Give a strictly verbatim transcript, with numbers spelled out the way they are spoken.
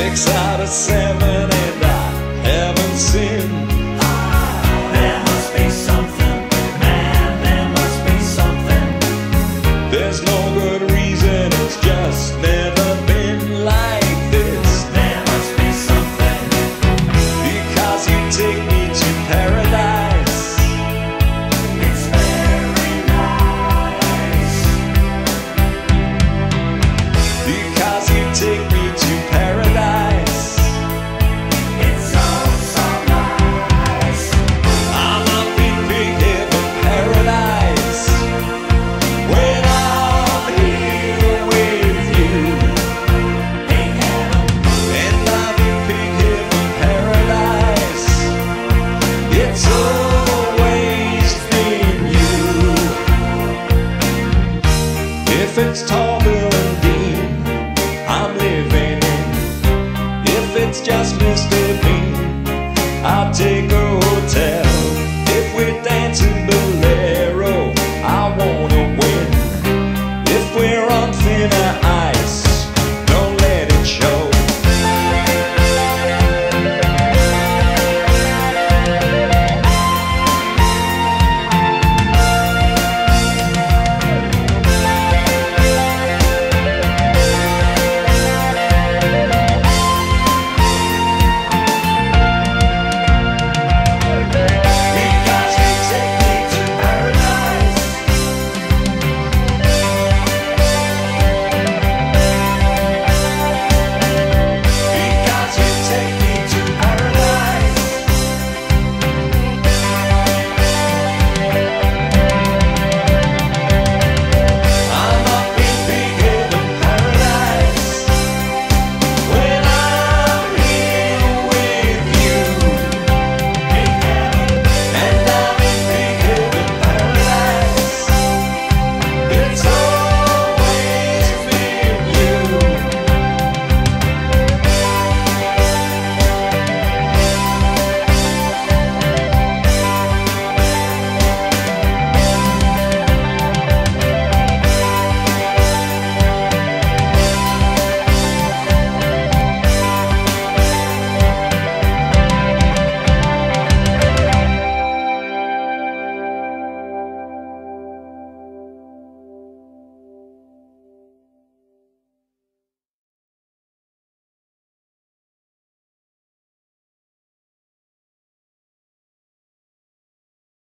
Six out of seven, and I haven't sinned. There must be something, man, there must be something. There's no good reason, it's just never been like this. There must be something, Because you take me to paradise. it's very nice. Because you take me to paradise. It's so, so nice. I'm up in big heaven paradise. When I'm here with you. Big heaven, And I'm in big heaven paradise. It's always been you. If it's Tallville and Dean, I'm living in. If it's just Mister Bean, I'll take a hotel.